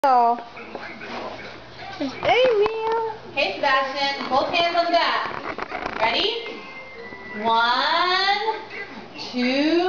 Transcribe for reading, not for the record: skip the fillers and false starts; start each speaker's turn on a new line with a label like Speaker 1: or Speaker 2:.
Speaker 1: Oh. Hey, Mia.
Speaker 2: Okay, Sebastian, both hands on the back. Ready? 1, 2.